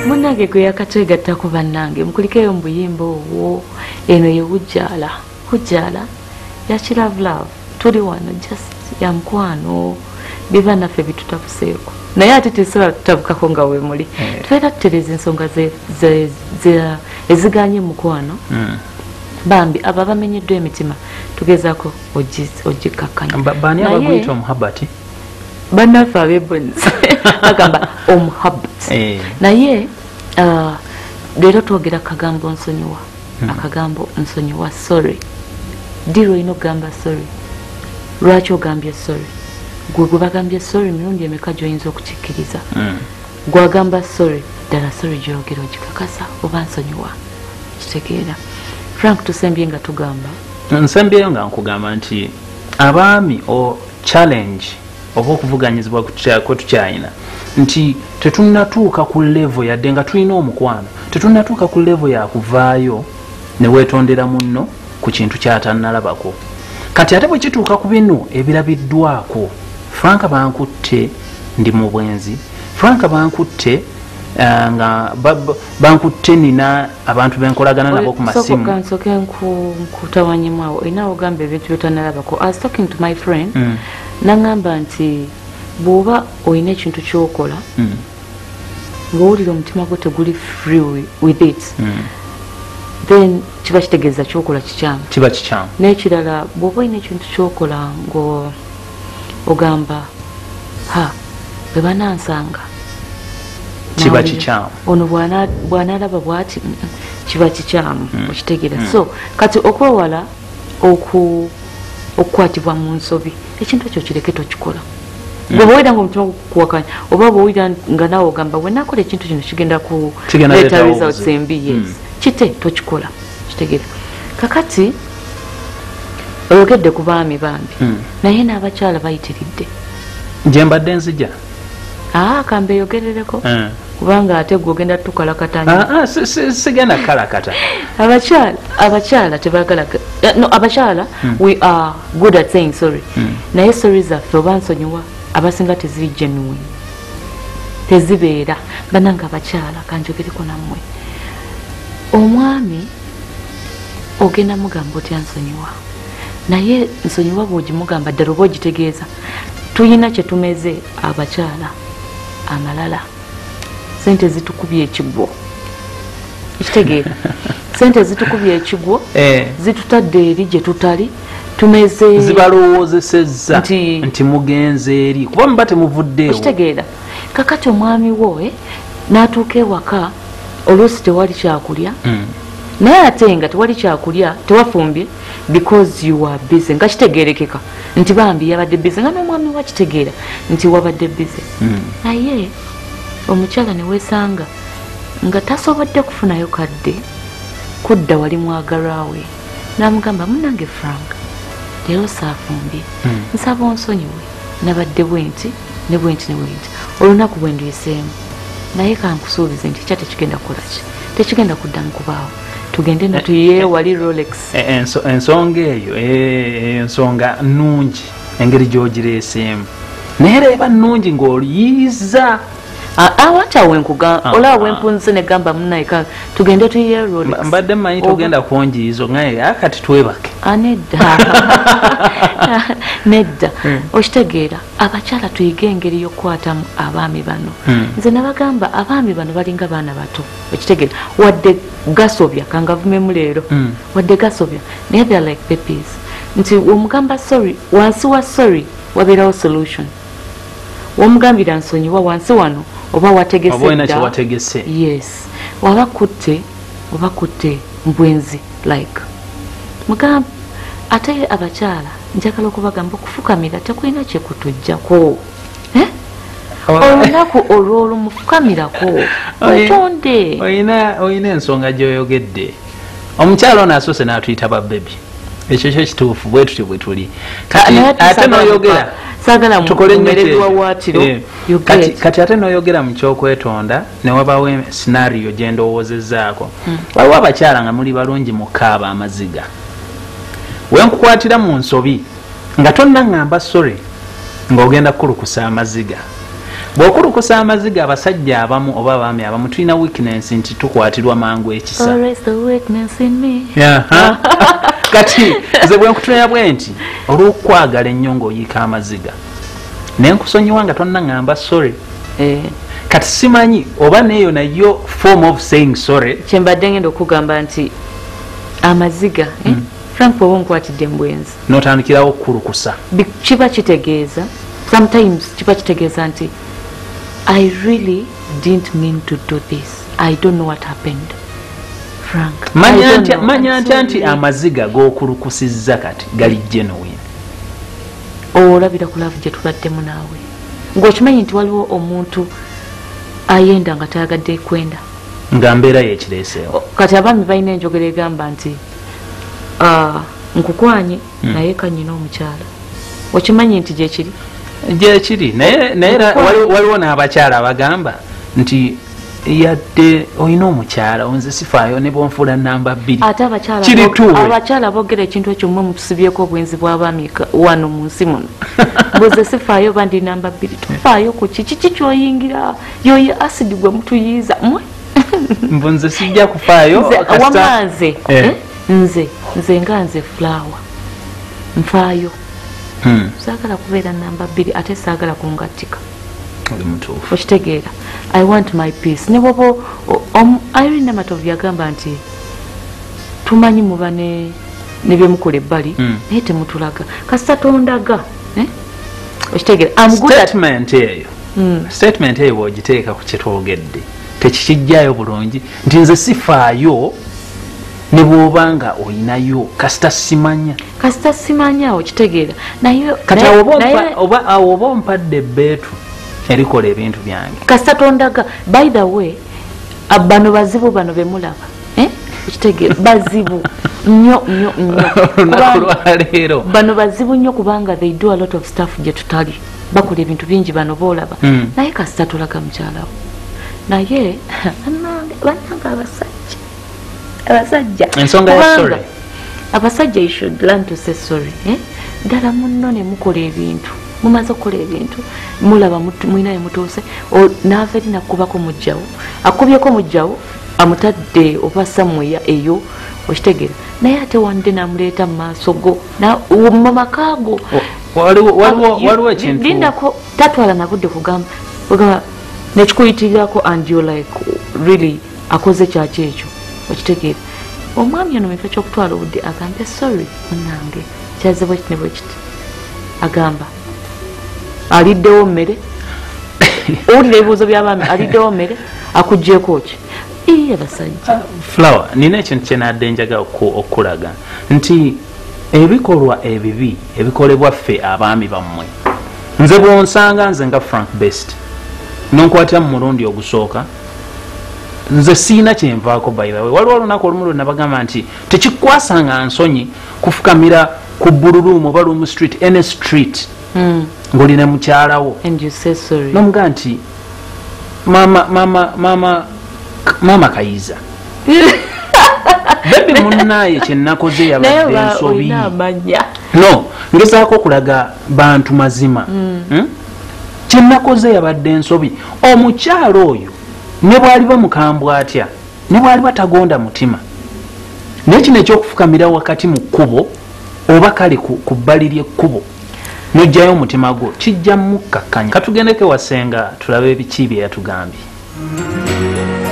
Munange gwe yakatwegatta ku bannange mukulikeyo mu buyimba obwo eno ye wujjaala wujjaala ya love tuli wano just ya mukwano biva naffe bitutabuseeko naye ate tesaba tutabukako nga we muli tubeera tutereza ensonga eziganye mukwano bambi abo bamenyeddwa emitima tugezaako ogikakkanya bani abaguyita omuhabati bannaffe abebonzi agamba omuhabati naye leero twogera akagambo nsonyiwa akagambo nsonyiwa sorry diri olina okugamba sorry lwaki ogambye sorry gwe gwe bagambye sorry mirundi emeka gy'oyinza okukikkiriza gwagamba sorry ddala sorry gy'oyogera ogikakasa oba nsonyiwa kitegeera Frank tusembye nga tugamba nsembyeyo nga nkugamba nti abaami o challenge oba okuvuganyizibwa kwe tukyayina nti tetunnatuuka ku level yadde nga tulina omukwano tetunnatuuka ku level yakuvaayo ne weetondera munno ku kintu kyatannalabako kati ate bwe kituuka ku bino ebirabiddwako Frank bankutte ndi mu bwenzi Frank bankutte nga bankutte nina abantu benkolagana nabo ku masimu soke nkutawanyimwawo olina ogamba ebintu byotannalabako. I was talking to my friend nangamba nti bw'oba olina ekintu kyokola ng'owulira omutima gwo teguli free with it then kiba kitegeeza kyokola kikyamu kiba kikyamu n'ekirala bw'oba olina ekintu kyokola ogamba ha bwe banansanga kiba kikyamu ono bw'anaalaba bw'ati kiba kikyamu okitegeera so kati okwewala okukwatibwa mu nsobi ekintu ekyo kireke tokikola bwe bwowulira nga omutima gukuwakanya oba bwowulira nga naawe ogamba bwe nakola ekintu kino kigenda kuleeta results embi yes kite tokikola kitegeera kakati oyogedde ku baami bambi naye n'abakyala bayitiridde nje mbadde nzija kambe yogerereko kubanga ate gwogenda tukalakatanya sigenda kalakata abakyala tebagala no abakyala we are good at saying sorry naye sorry zaffe oba nsonyiwa abasinga teziri genuine tezibeera bananga abakyala kanjogereko nammwe omwami ogenda mugamba otya nsonyiwa naye nsonyiwa bw'ogimugamba ddala oba ogitegeeza tuyina kye tumeze abakyala amalala sente zitukubye ekigwo ekitegeera sente zitukubye ekigwo zitutadde eri gye tutali tumeze zibalowoozesezza nti mugenze eri kuba muba temuvuddeewo ekitegeera kakati omwami wo n'atuuka ewaka oluusi tewali kyakulya naye ate nga tewali kyakulya tewafumbye because you are busy nga kitegeerekeka nti bambi yabadde busy nga n'omwami wakitegeera nti wabadde busy naye omukyala ne weesanga nga tasobodde kufunayo kadde kudda wali mwagalwawe n'amugamba munange Frank leero saafumbye nsaba onsonyiwe nabadde bwenti ne bwenti ne bwenti olunaku bwe nduyiseemu naye kankusuubize nti ekya tekigenda kukolaki tekigenda kuddamu kubaawo tugende natuye wali Rolex ensonga eyo ensonga nnungi engeri gy'ogireeseemu naye reeba nnungi ng'oliyiza awati awo enkugamba olaba wempunze negamba munaika tugende tuye Rolex mbadde mmanyi tugenda kunjiizo ngaye akati twebake nedda okitegeera abakyala tuyiga engeri y'okukwatamu abaami bano nze nabagamba abaami bano balinga baana bato okitegeera wadde gasobya kangavumemu leero wadde gasobya naye they are like babies nti omugamba sorry wansi wa sorry wabeerawo solution womugambira nsonyiwa wansi wano oba wategese yes oba kutte mbwenzi like mugamba ate abakyala njagala okubagamba okufukamira tekulina kyekutujjako olunaku olw'olu mufukamirako wetonde oyina ensonga gy'oyogedde omukyala ono asoose n'atuyita babebi ekyo kyo kituufu bwe tutyo bwe tuli ate n'oyogera kati ate n'oyogera mu kyokwetonda ne wabaawo scenario gye ndowoozezaako waliwo abakyala nga muli balungi mu kaaba amaziga wenkukwatira mu nsobi nga tonna ngamba sorry ng'ogenda kukulukusa amaziga bw'okulukusa amaziga abasajja abamu oba abaami abamu tulina weakness nti tukwatirwa mangu ekisa. Kati nze bwe nkutunira bwe nti olw'okwagala ennyo ng'oyiika amaziga naye nkusonyiwa nga tonnaŋŋamba sorry. Kati simanyi oba neeyo nayo form of saying sorry. Kyembadde ngenda okugamba nti amaziga Frank bw'oba onkwatidde mbwenzi n'otandikirawo okukulukusa kiba kitegeeza sometimes kiba kitegeeza nti I really didn't mean to do this. I don't know what happened. Frank. Manya ntya nti amaziga g'okulukusizza kati gali genuine. Olabira ku laavu gye tubaddemu naawe. Ng'okimanyi nti waliwo omuntu ayenda nga tayagadde kwenda. Nga mbeera yekireeseewo. Kati abaami balina enjogera egamba nti nkukwanye naye kanyina omukyala. Okimanyi nti gyekiri? Gyekiri naye waliwo n'abakyala abagamba nti yadde olina omukyala onze sifaayo ne bwonfuula namba 2. Ate abakyala boogera ekintu ekyo mmwe mutusibyeko obwenzi bw'abaami wano mu nsi muno. Mbuze sifaayo bandi namba 2 tufaayo ku kiki kyoyingira yoyo asidi gwe mutuyiiza mmwe. Mbunze sijja kufaayo wamaze nze nga nze flower nfaayo. Saagala kubeera namba 2 ate saagala kungattika. Okitegeera. I want my peace. Ne bwoba Irene Namatovu yagamba nti tumanyi muba ne byemukola ebbali naye temutulaga kasita tondaga. Okitegeera. Statement eyo bw'ogiteeka ku kyetwogedde tekikijjayo bulungi nti nze sifaayo ne bw'obanga olinayo kasita simanya okitegeera. Kati oba ompadde ebbeetu erikola ebintu byange kasita tondaga. By the way bano bazibu bano bemulaba okitegeera bazibu nnyo olunaku lwaleero bano bazibu nnyo kubanga they do a lot of stuff gye tutali bakola ebintu bingi bano boolaba naye kasita tolaga mukyalawo naye bannanga abasajja ensonga ya sorry abasajja you should learn to say sorry. Ddala munno ne mukola ebintu mumaze okukola ebintu mulaba mwinaye mutuuse naava eri nakubako mujjawo akubyeko mujjawo amutadde oba samweya eyo okitegeera naye ate wande namuleeta mu maaso go mu makaago waliwo ekintu lindako tatwala nabudde kugamba nekikuyitirirako and you like really akoze kyaki ekyo okitegeera. Omwami ono mufo kyokutwala obudde agambe sorry munange kyazibwe kiti ne bwe kiti agamba aliddewo mmere owulira ebibuuzo by'abaami aliddewo mmere akugjeeko ki abasajja flower. Nina ekintu kyenadde njaga okulaga nti ebikolwa ebibi ebikolebwa ffe abaami bammwe nze bwonsanga nze nga Frank Best nonkwatira mu mulundi ogusooka nze siina kyenvaako by the way. Waliwo olunaku olumu lwenabagamba nti tekikwasanga nsonyi kufukamira ku Bulurumu oba Lumu Street any street ng'olina mukyalawo nomugaa nti mama Kayiza bebi munnaye kyenakoze yabadde ensobi no ngezaako okulaga bantu mazima kyenakoze yabadde ensobi. Omukyalo oyo ne bwali bamukambwa atya ne bwali batagonda mutima naye kino ekyokufukamira wakati mu kkubo oba kale ku bbali ly'ekkubo nojjayo omutima gwo kijja mukkakkanya. Katugendeko wasenga tulabe ebiki bye yatugambye.